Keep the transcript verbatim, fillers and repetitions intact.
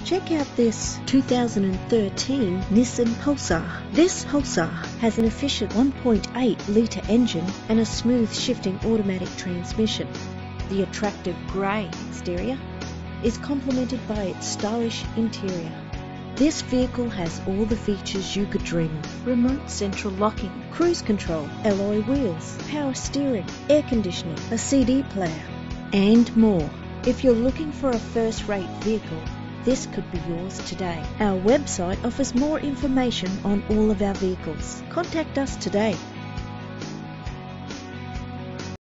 Check out this two thousand thirteen Nissan Pulsar. This Pulsar has an efficient one point eight litre engine and a smooth shifting automatic transmission. The attractive grey exterior is complemented by its stylish interior. This vehicle has all the features you could dream of: remote central locking, cruise control, alloy wheels, power steering, air conditioning, a C D player, and more. If you're looking for a first-rate vehicle, this could be yours today. Our website offers more information on all of our vehicles. Contact us today.